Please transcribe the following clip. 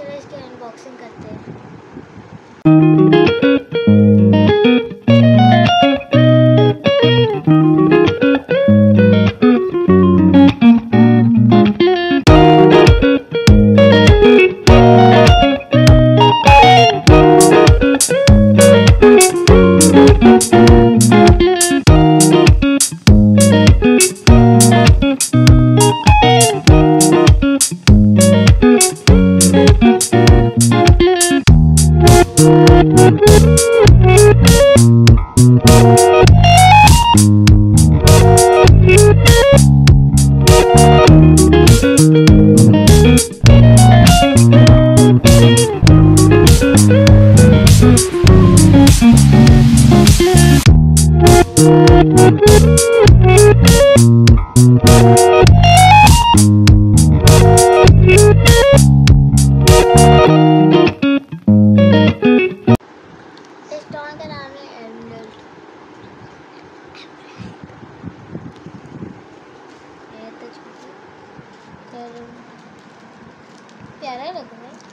चलो इसकी अनबॉक्सिंग करते हैं। इस टॉय का नाम है एमरल्ड। ये तो छोटा पर प्यारा लग रहा है।